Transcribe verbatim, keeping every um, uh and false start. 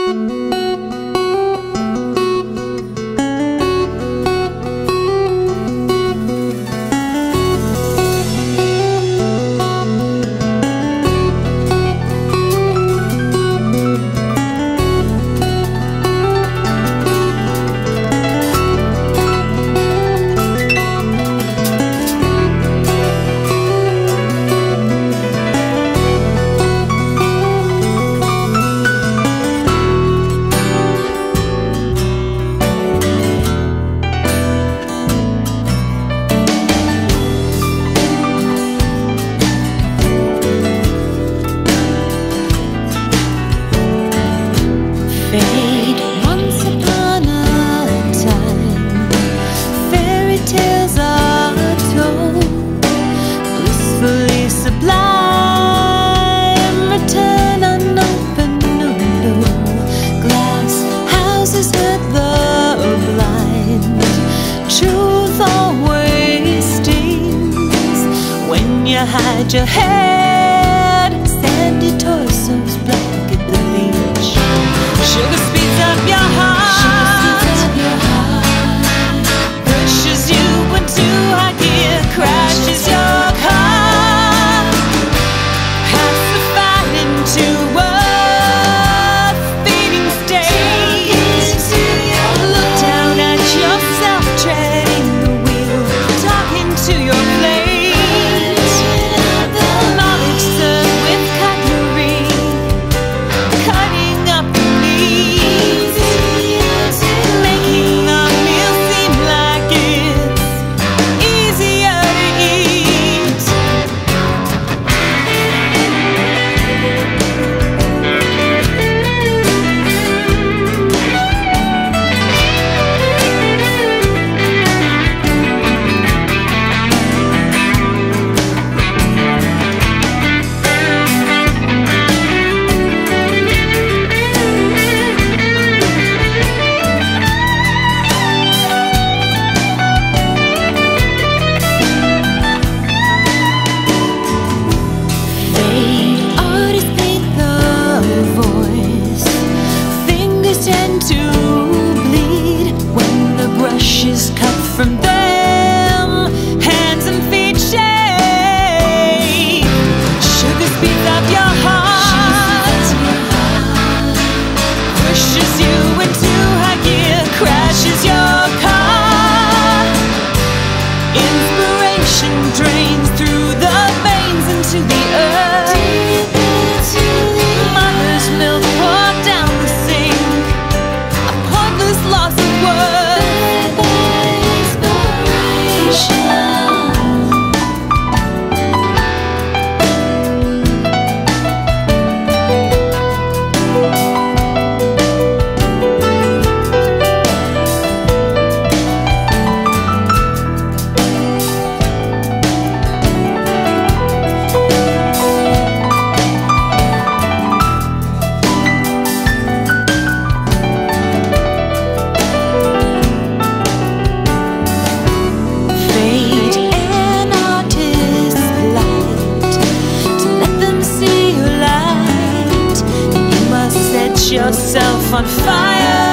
Fade. Once upon a time, fairy tales are told, blissfully sublime. Return unopened, no, no. Glass houses hurt the blind. Truth always stings when you hide your head. Sandy torsos blanket the beach. Sugar speeds up your heart, pushes you into high gear, crashes your car, pacified into a fading state. Look down at yourself, treading the wheel, talking to your plate. Knowledge served with cutlery, cutting up the meat, making a meal seem like it's easier to eat. Fade. Artists paint the voice, fingers tend to bleed when the brush is cut from them. Hands and feet shake. Sugar speeds up your heart, pushes you into high gear, crashes your car. Inspiration drains through the veins into the earth. Mother's milk poured down the sink, a pointless loss of worth. Inspiration. Fade. An artist's light, to let them see your light. You must set yourself on fire.